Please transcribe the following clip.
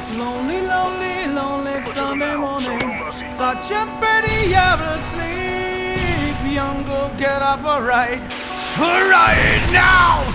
Lonely, lonely, lonely Sunday morning. Such a pretty hour to sleep. Young girl, get up, alright. Alright now!